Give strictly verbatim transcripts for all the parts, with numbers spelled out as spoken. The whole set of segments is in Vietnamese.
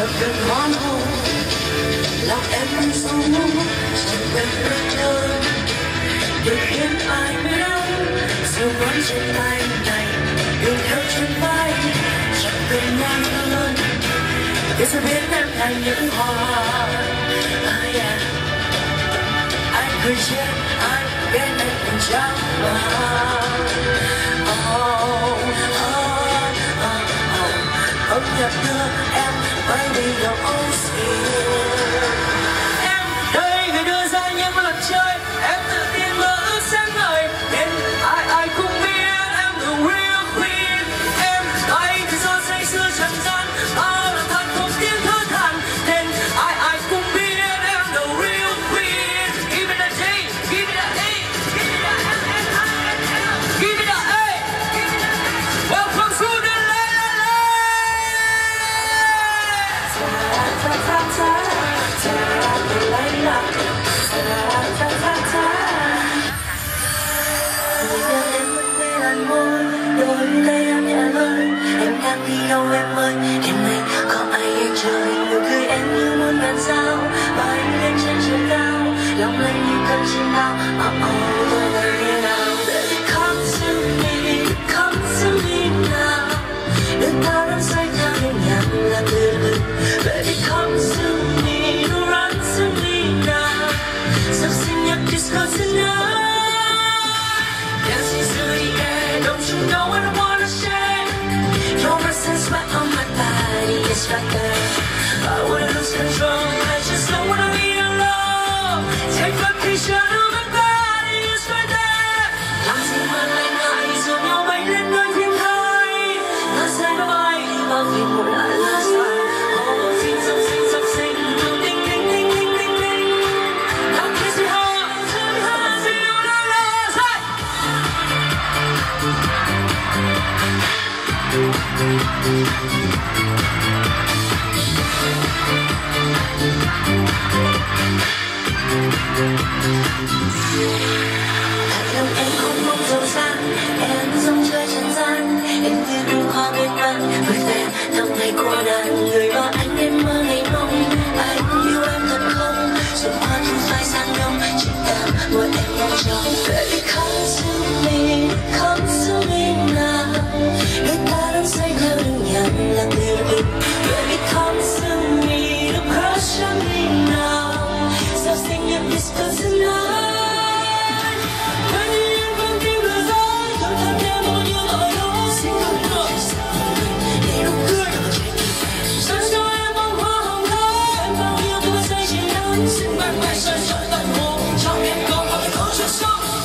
chẳng cần món hôn lòng em vẫn sống chẳng cần rất lớn được khiến ai biết đâu dù vẫn trên tay này yêu theo trên vai chẳng cần ngoan hơn để sẽ biến em thành những hoa ai à anh cười chết anh biết anh còn trắng mà âm nhạc đưa em bay đi vào oxy. Em đây người đưa ra những luật chơi, em tự tin mơ ước sáng ngời, nên ai ai cũng biết em the real queen. Em bay thì do say sưa trần gian, bao là thật không tiếng thở than, nên ai ai cũng biết em the real queen. Give me that J, give me that A, give me that M M I N L, give me that A, give me that A. Welcome to the đôi tay em nhẹ lời em đang đi đâu em ơi đêm nay có ai ở trời nụ cười em như muôn ngàn sao bay lên trên trời cao lòng anh như cơn chim bao oh oh tôi là như nào baby come to me come to me now đừng ta đang say theo những nhạc là từ từ baby come to me don't run to me now sắp sinh nhạc disco tonight dancing through the air don't you know I wanna share your presence sweat on my body it's right there I wanna lose control I just don't wanna be alone take my picture of my body it's right there làm gì mà lại ngại dù nhau bay lên nơi thiên thai nói sai nó bay bao khi một lại là sai oh xin sắp sinh sắp sinh đinh đinh đinh đinh đinh đinh đinh làm cái gì hả làm gì la la sai lòng em không mong giàu sang em giống chơi trần gian em như đường hoa bên anh vượt về năm ngày cô đơn người lo anh em mơ ngày mong anh yêu em thật không dù hoa thu phai sang đông chỉ em mỗi em mong trông baby come to me come to me now người ta đang say theo những nhạc là từ từ baby come to me don't crush on me now sao xinh em disco tonight xin mang bài soi soi tận hồ cho em có một câu chuyện sống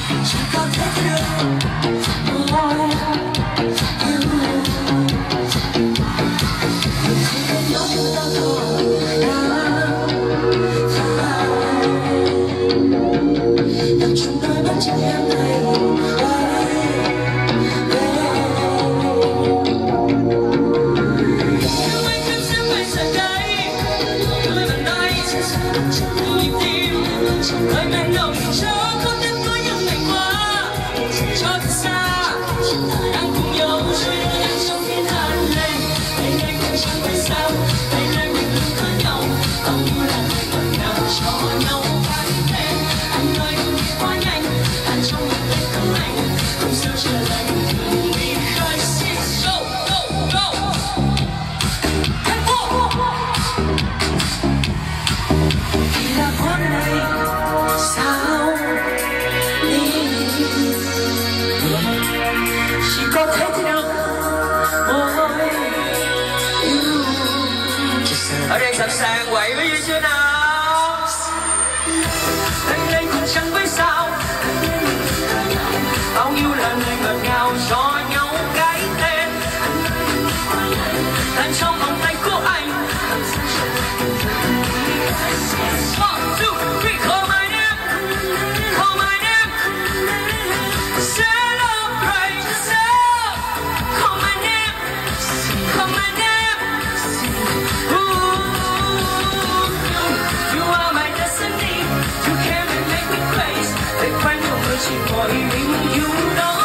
chỉ có thế được. Hãy mến lòng cho con đến với những ngày qua, cho thật xa đang cùng nhau trôi nổi trong thiên an lên. Ngày nay cũng chẳng phải sao, ngày nay mình luôn có nhau, bao nhiêu là ngày còn nào cho nhau cái tên. Anh ơi đừng đi quá nhanh, anh trong lòng tay không anh, không sao trở lại thường đi khơi xin. Go go go. Vì là con này sao đi chỉ có thế thì được. Ôi yêu ở đây sẵn sàng quậy với Duy chưa nào? Anh lên còn chẳng biết sao, bao nhiêu là lời ngọt ngào cho nhau cái tên. Tan trong vòng tay của anh. One, two, three, call my name, call my name. Celebrate yourself. Call my name, call my name. Ooh, you are my destiny. You can make me crazy. Để quanh không chỉ mỗi mình you know.